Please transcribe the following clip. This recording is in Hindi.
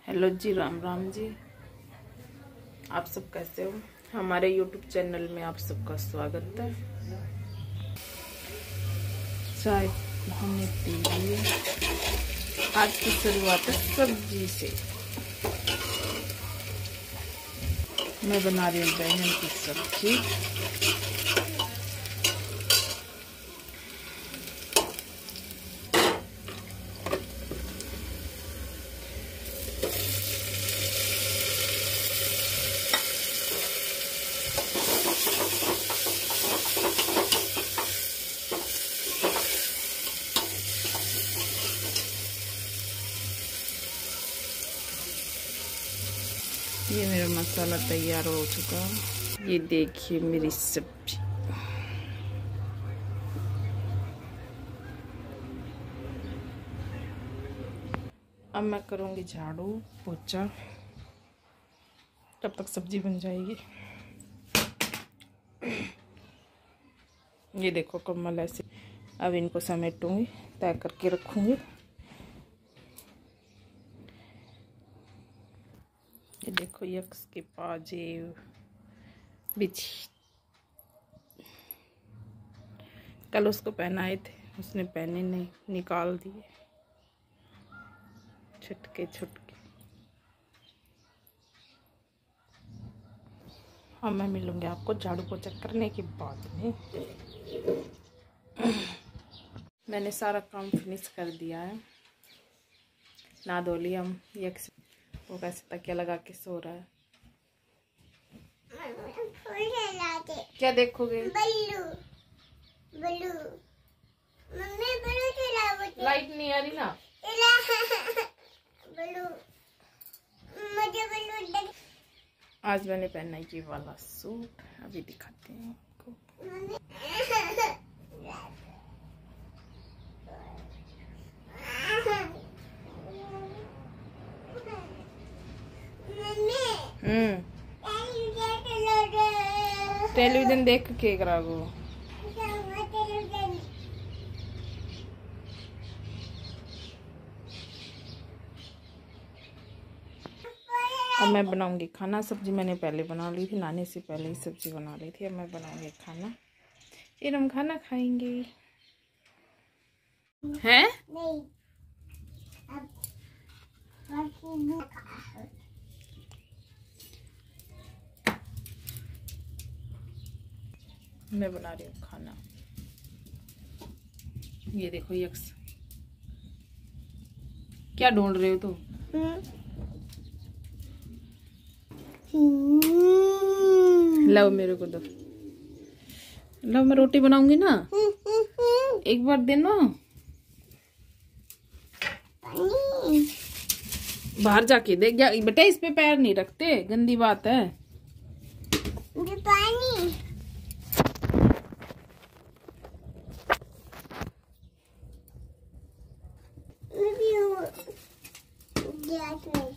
हेलो जी, राम राम जी। आप सब कैसे हो? हमारे YouTube चैनल में आप सबका स्वागत है। चाय हमने पी ली है। आज की शुरुआत है सब्जी से। मैं बना रही हूँ बैंगन की सब्जी। ये मेरा मसाला तैयार हो चुका है। ये देखिए मेरी सब्जी। अब मैं करूँगी झाड़ू पोछा, तब तक सब्जी बन जाएगी। ये देखो कम्बल ऐसे। अब इनको समेटूंगी, तय करके रखूँगी। ये देखो यक्स के पाजेब बिछी। कल उसको पहनाए थे, उसने पहने नहीं, निकाल दिए छुटके छुटके। अब मैं मिलूंगी आपको झाड़ू पोछा करने के बाद में। मैंने सारा काम फिनिश कर दिया है। ना धो लिया। हम यक्स वो कैसे तकिया लगा के सो रहा है। क्या देखोगे? बल्लू बल्लू। मम्मी बल्लू चलाओ। लाइट नहीं आ रही ना। बल्लू मुझे बल्लू। आज मैंने पहना है ये वाला सूट, अभी दिखाते हैं आपको। टेलीविजन देख के करागो। अब मैं बनाऊंगी खाना। सब्जी मैंने पहले बना ली थी, नानी से पहले ही सब्जी बना ली थी। अब मैं बनाऊंगी खाना, फिर हम खाना खाएंगे। हैं? नहीं। मैं बना रही हूँ खाना। ये देखो यक्स, क्या ढूंढ रहे हो तुम? लो मेरे को दो। लो मैं रोटी बनाऊंगी ना, एक बार देना। बाहर जाके देख जा बेटा, इस पे पैर नहीं रखते, गंदी बात है। पानी